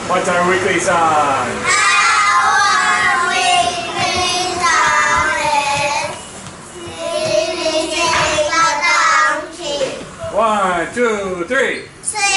What's our weekly song? Our weekly song is Sing a Donkey. 1, 2, 3. Sing